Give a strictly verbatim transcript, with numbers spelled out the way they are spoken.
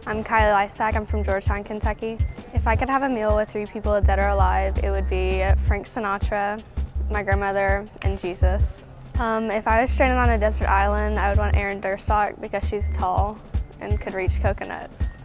I'm Kyle Lysack. I'm from Georgetown, Kentucky. If I could have a meal with three people, dead or alive, it would be Frank Sinatra, my grandmother, and Jesus. Um, if I was stranded on a desert island, I would want Erin Dursock because she's tall and could reach coconuts.